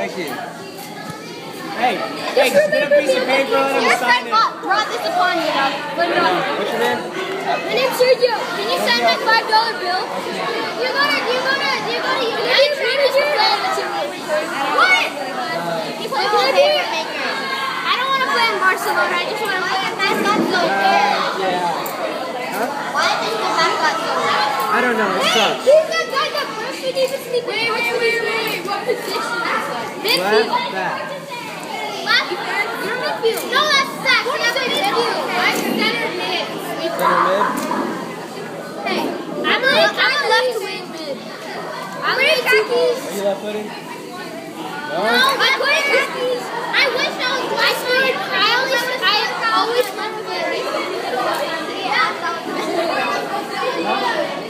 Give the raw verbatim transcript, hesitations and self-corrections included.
Thank you. Hey, hey, spit a piece of paper and let him sign it. Brought this upon you, dog. Put it on. What's your name? My name's Sergio. Can you sign my five dollar bill? You're gonna, you're gonna, you're gonna, you're gonna. I traded your plan to me. What? You play with paper makers. I don't want to play in Barcelona. I just want to play in mascot so fair. Huh? Why is this the mascot so fair? I don't know. It sucks. Who's that guy that first we need to sleep? Wait, wait, wait, wait. What position is that? Midfield. Left back. Left back? You're midfield. No, that's sack. What is it? Midfield. I'm center mid. Center mid. Hey, I'm a, I'm a left wing mid. I'm wearing khakis. Are you left footed? No, I'm wearing khakis. I wish I was left footed. I always, I always left footed. Yeah.